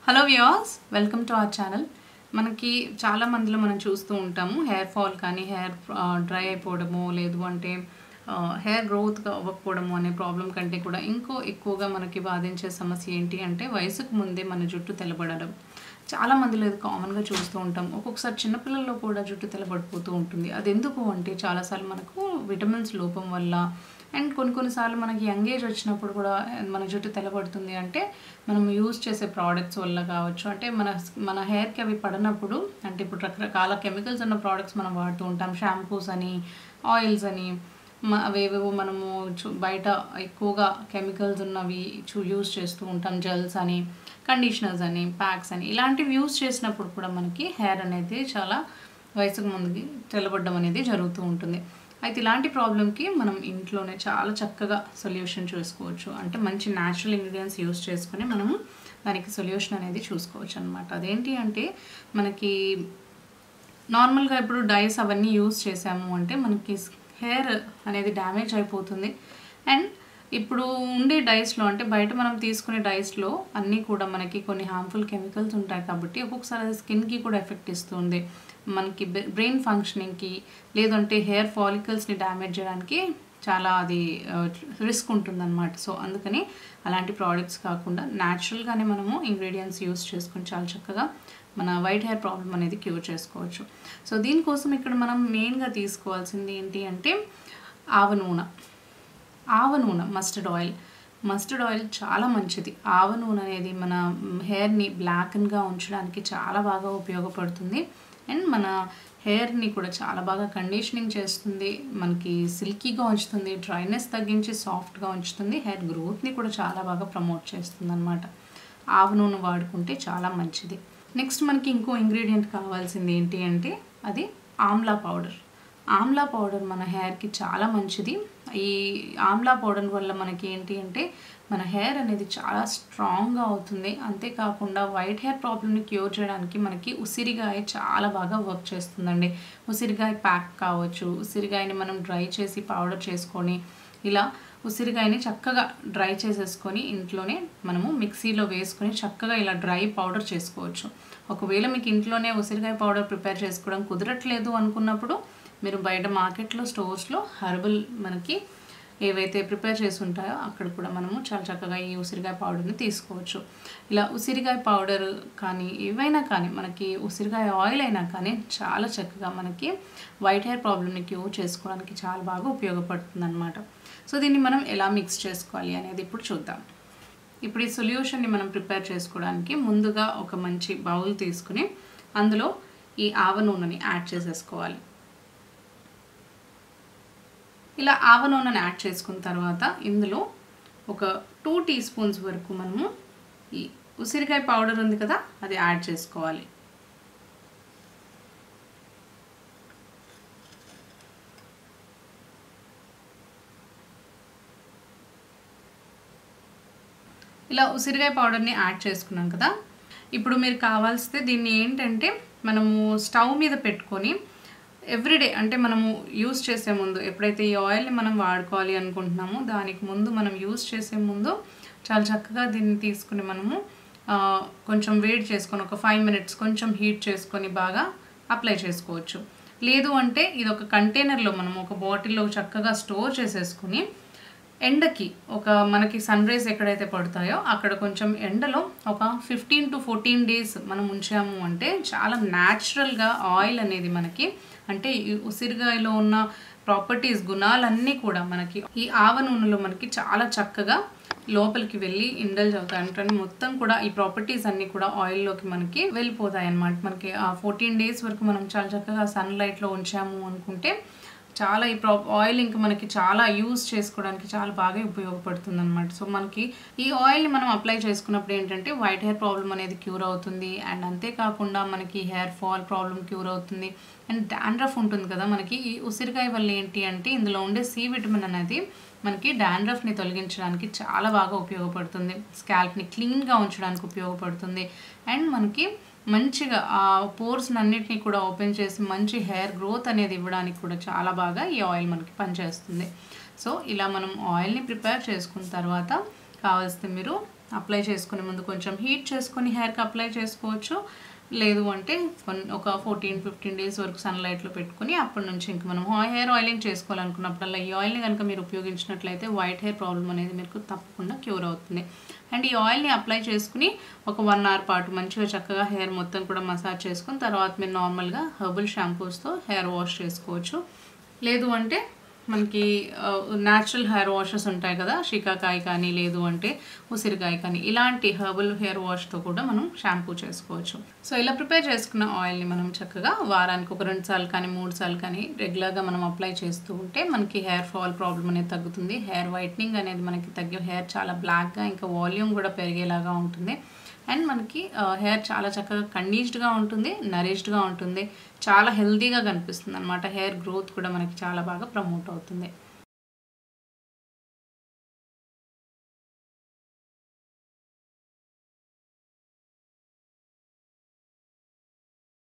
Hello viewers, welcome to our channel. మనకి చాలా మందిలో మనం చూస్తూ ఉంటాము హెయిర్ ఫాల్ కానీ హెయిర్ డ్రై అయిపోవడము, లేదు అంటే హెయిర్ గ్రోత్ అవ్వకపోవడము అనే ప్రాబ్లం కంటే కూడా ఎక్కువగా మనకి బాధించే సమస్య ఏంటి అంటే వయసుకు ముందే మన జుట్టు తెల్లబడడం. చాలా మందిలో ఇది కామన్గా చూస్తూ ఉంటాం. ఒక్కొక్కసారి చిన్నపిల్లల్లో కూడా జుట్టు తెల్లబడిపోతూ ఉంటుంది. అది ఎందుకు అంటే చాలాసార్లు మనకు విటమిన్స్ లోపం వల్ల అండ్ కొన్నిసార్లు మనకి యంగ్ ఏజ్ వచ్చినప్పుడు కూడా మన జుట్టు తెల్లబడుతుంది అంటే మనం యూజ్ చేసే ప్రోడక్ట్స్ వల్ల కావచ్చు. అంటే మన హెయిర్కి అవి పడినప్పుడు, అంటే ఇప్పుడు రకరకాల కెమికల్స్ ఉన్న ప్రోడక్ట్స్ మనం వాడుతూ ఉంటాం. షాంపూస్ అని, ఆయిల్స్ అని, అవేవేవో మనము బయట ఎక్కువగా కెమికల్స్ ఉన్నవి యూజ్ చేస్తూ ఉంటాం. జెల్స్ అని, కండిషనర్స్ అని, ప్యాక్స్ అని, ఇలాంటివి యూజ్ చేసినప్పుడు కూడా మనకి హెయిర్ అనేది చాలా వయసుకు ముందుకి తెల్లబడడం అనేది జరుగుతూ ఉంటుంది. అయితే ఇలాంటి ప్రాబ్లంకి మనం ఇంట్లోనే చాలా చక్కగా సొల్యూషన్ చూసుకోవచ్చు. అంటే మంచి న్యాచురల్ ఇంగ్రీడియంట్స్ యూస్ చేసుకొని మనము దానికి సొల్యూషన్ అనేది చూసుకోవచ్చు అనమాట. అదేంటి అంటే మనకి నార్మల్గా ఇప్పుడు డైస్ అవన్నీ యూస్ చేసాము అంటే మనకి హెయిర్ అనేది డ్యామేజ్ అయిపోతుంది. అండ్ ఇప్పుడు ఉండే డైస్లో, అంటే బయట మనం తీసుకునే డైస్లో అన్నీ కూడా మనకి కొన్ని హార్మ్ఫుల్ కెమికల్స్ ఉంటాయి కాబట్టి ఒక్కొక్కసారి అది స్కిన్కి కూడా ఎఫెక్ట్ ఇస్తుంది. మనకి బ్రెయిన్ ఫంక్షనింగ్కి, లేదంటే హెయిర్ ఫాలికల్స్ని డ్యామేజ్ చేయడానికి చాలా అది రిస్క్ ఉంటుందన్నమాట. సో అందుకని అలాంటి ప్రోడక్ట్స్ కాకుండా న్యాచురల్గానే మనము ఇంగ్రీడియంట్స్ యూస్ చేసుకొని చాలా చక్కగా మన వైట్ హెయిర్ ప్రాబ్లం అనేది క్యూర్ చేసుకోవచ్చు. సో దీనికోసం ఇక్కడ మనం మెయిన్గా తీసుకోవాల్సింది ఏంటి అంటే ఆవ నూనె, మస్టర్డ్ ఆయిల్ చాలా మంచిది. ఆవ నూనె అనేది మన హెయిర్ని బ్లాక్గా ఉంచడానికి చాలా బాగా ఉపయోగపడుతుంది. అండ్ మన హెయిర్ని కూడా చాలా బాగా కండిషనింగ్ చేస్తుంది, మనకి సిల్కీగా ఉంచుతుంది, డ్రైనెస్ తగ్గించి సాఫ్ట్గా ఉంచుతుంది, హెయిర్ గ్రోత్ని కూడా చాలా బాగా ప్రమోట్ చేస్తుంది అనమాట. ఆవ నూనె వాడుకుంటే చాలా మంచిది. నెక్స్ట్ మనకి ఇంకో ఇంగ్రీడియంట్ కావాల్సింది ఏంటి అంటే అది ఆమ్లా పౌడర్ మన హెయిర్కి చాలా మంచిది. ఈ ఆమ్లా పౌడర్ వల్ల మనకి ఏంటి అంటే మన హెయిర్ అనేది చాలా స్ట్రాంగ్గా అవుతుంది. అంతేకాకుండా వైట్ హెయిర్ ప్రాబ్లమ్ని క్యూర్ చేయడానికి మనకి ఉసిరికాయ చాలా బాగా వర్క్ చేస్తుందండి. ఉసిరికాయ ప్యాక్ కావచ్చు, ఉసిరికాయని మనం డ్రై చేసి పౌడర్ చేసుకొని, ఇలా ఉసిరికాయని చక్కగా డ్రై చేసేసుకొని ఇంట్లోనే మనము మిక్సీలో వేసుకొని చక్కగా ఇలా డ్రై పౌడర్ చేసుకోవచ్చు. ఒకవేళ మీకు ఇంట్లోనే ఉసిరికాయ పౌడర్ ప్రిపేర్ చేసుకోవడం కుదరట్లేదు అనుకున్నప్పుడు మీరు బయట మార్కెట్లో, స్టోర్స్లో హెర్బల్ మనకి ఏవైతే ప్రిపేర్ చేసి ఉంటాయో అక్కడ కూడా మనము చాలా చక్కగా ఈ ఉసిరికాయ పౌడర్ని తీసుకోవచ్చు. ఇలా ఉసిరికాయ పౌడర్ కానీ ఏవైనా కానీ, మనకి ఉసిరికాయ ఆయిల్ అయినా కానీ చాలా చక్కగా మనకి వైట్ హెయిర్ ప్రాబ్లమ్ని క్యూర్ చేసుకోవడానికి చాలా బాగా ఉపయోగపడుతుంది అనమాట. సో దీన్ని మనం ఎలా మిక్స్ చేసుకోవాలి అనేది ఇప్పుడు చూద్దాం. ఇప్పుడు ఈ సొల్యూషన్ని మనం ప్రిపేర్ చేసుకోవడానికి ముందుగా ఒక మంచి బౌల్ తీసుకుని అందులో ఈ ఆవ నూనెని యాడ్ చేసేసుకోవాలి. ఇలా ఆవ నూనెని యాడ్ చేసుకున్న తర్వాత ఇందులో ఒక 2 టీ స్పూన్స్ వరకు మనము ఈ ఉసిరికాయ పౌడర్ ఉంది కదా, అది యాడ్ చేసుకోవాలి. ఇలా ఉసిరికాయ పౌడర్ని యాడ్ చేసుకున్నాం కదా, ఇప్పుడు మీరు కావాల్సితే దీన్ని ఏంటంటే మనము స్టవ్ మీద పెట్టుకొని ఎవ్రీడే, అంటే మనము యూస్ చేసే ముందు, ఎప్పుడైతే ఈ ఆయిల్ని మనం వాడుకోవాలి అనుకుంటున్నామో దానికి ముందు, మనం యూస్ చేసే ముందు చాలా చక్కగా దీన్ని తీసుకుని మనము కొంచెం వేడి చేసుకొని ఒక 5 minutes కొంచెం హీట్ చేసుకొని బాగా అప్లై చేసుకోవచ్చు. లేదు అంటే ఇది ఒక కంటైనర్లో మనం ఒక బాటిల్లో చక్కగా స్టోర్ చేసేసుకుని ఎండకి, ఒక మనకి సన్ రైజ్ ఎక్కడైతే పడతాయో అక్కడ కొంచెం ఎండలో ఒక 15 to 14 days మనం ఉంచాము అంటే చాలా న్యాచురల్గా ఆయిల్ అనేది మనకి, అంటే ఈ ఉసిరికాయలో ఉన్న ప్రాపర్టీస్, గుణాలన్నీ కూడా మనకి ఈ ఆవ నూనెలో మనకి చాలా చక్కగా లోపలికి వెళ్ళి ఇండల్జ్ అవుతాయి. అంటే మొత్తం కూడా ఈ ప్రాపర్టీస్ అన్నీ కూడా ఆయిల్లోకి మనకి వెళ్ళిపోతాయి అన్నమాట. మనకి ఆ 14 days వరకు మనం చాలా చక్కగా సన్లైట్లో ఉంచాము అనుకుంటే చాలా ఈ ఆయిల్ ఇంకా మనకి చాలా యూజ్ చేసుకోవడానికి చాలా బాగా ఉపయోగపడుతుంది అనమాట. సో మనకి ఈ ఆయిల్ని మనం అప్లై చేసుకున్నప్పుడు ఏంటంటే వైట్ హెయిర్ ప్రాబ్లం అనేది క్యూర్ అవుతుంది. అండ్ అంతేకాకుండా మనకి హెయిర్ ఫాల్ ప్రాబ్లం క్యూర్ అవుతుంది. అండ్ డాండ్రఫ్ ఉంటుంది కదా మనకి, ఈ ఉసిరికాయ వల్ల ఏంటి అంటే ఇందులో ఉండే సి విటమిన్ అనేది మనకి డాండ్రఫ్ని తొలగించడానికి చాలా బాగా ఉపయోగపడుతుంది. స్కాల్ప్ని క్లీన్గా ఉంచడానికి ఉపయోగపడుతుంది. అండ్ మనకి మంచిగా ఆ పోర్స్ అన్నిటిని కూడా ఓపెన్ చేసి మంచి హెయిర్ గ్రోత్ అనేది ఇవ్వడానికి కూడా చాలా బాగా ఈ ఆయిల్ మనకి పనిచేస్తుంది. సో ఇలా మనం ఆయిల్ని ప్రిపేర్ చేసుకున్న తర్వాత కావాల్సిన మీరు అప్లై చేసుకునే ముందు కొంచెం హీట్ చేసుకొని హెయిర్కి అప్లై చేసుకోవచ్చు. లేదు అంటే ఒక 14-15 డేస్ వరకు సన్లైట్లో పెట్టుకుని అప్పటి నుంచి ఇంక మనం హెయిర్ ఆయిలింగ్ చేసుకోవాలనుకున్నప్పుడల్లా ఈ ఆయిల్ని కనుక మీరు ఉపయోగించినట్లయితే వైట్ హెయిర్ ప్రాబ్లం అనేది మీకు తప్పకుండా క్యూర్ అవుతుంది. అండ్ ఈ ఆయిల్ని అప్లై చేసుకుని ఒక 1 అవర్ పాటు మంచిగా చక్కగా హెయిర్ మొత్తం కూడా మసాజ్ చేసుకుని తర్వాత మీరు నార్మల్గా హెర్బల్ షాంపూస్తో హెయిర్ వాష్ చేసుకోవచ్చు. లేదు అంటే మనకి న్యాచురల్ హెయిర్ వాషెస్ ఉంటాయి కదా, షికాకాయ కానీ లేదు అంటే ఉసిరికాయ కానీ, ఇలాంటి హెర్బల్ హెయిర్ వాష్తో కూడా మనం షాంపూ చేసుకోవచ్చు. సో ఇలా ప్రిపేర్ చేసుకున్న ఆయిల్ని మనం చక్కగా వారానికి ఒక 2 సార్లు కానీ 3 సార్లు కానీ రెగ్యులర్గా మనం అప్లై చేస్తూ ఉంటే మనకి హెయిర్ ఫాల్ ప్రాబ్లం అనేది తగ్గుతుంది. హెయిర్ వైట్నింగ్ అనేది మనకి తగ్గి హెయిర్ చాలా బ్లాక్గా ఇంకా వాల్యూమ్ కూడా పెరిగేలాగా ఉంటుంది. అండ్ మనకి హెయిర్ చాలా చక్కగా కండీష్డ్గా ఉంటుంది, నరిష్డ్గా ఉంటుంది, చాలా హెల్తీగా కనిపిస్తుంది అనమాట. హెయిర్ గ్రోత్ కూడా మనకి చాలా బాగా ప్రమోట్ అవుతుంది.